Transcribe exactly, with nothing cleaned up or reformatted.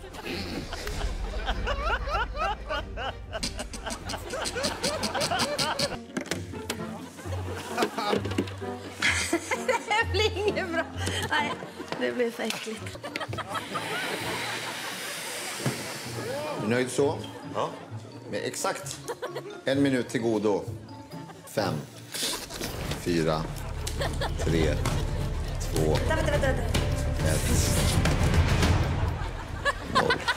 Det blir inget bra. Nej, det blir för äckligt. Är du nöjd så? Ja. Med exakt en minut till godo. Fem, fyra, tre, två, Vänta, vänta, vänta. ett, noll.